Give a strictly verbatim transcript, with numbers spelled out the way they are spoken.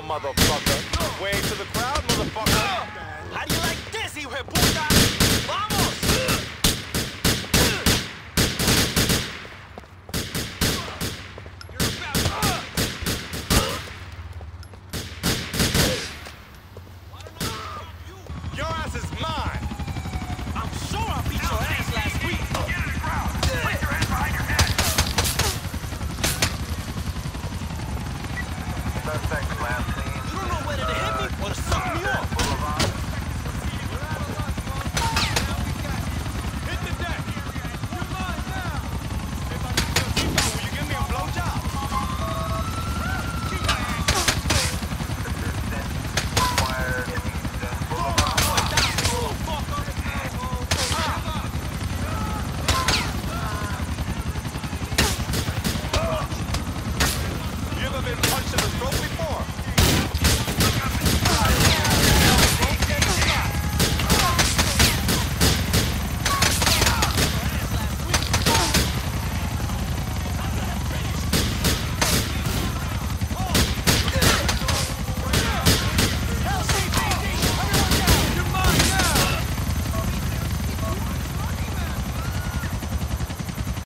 motherfucker. Wave to the crowd, motherfucker. How do you like this, hijo de puta? Vamos! Your ass is mine. I'm sure I beat your ass last week. Get in the crowd. Place your hands behind your head. Suspect last seen. You don't know whether to hit me or to suck me off.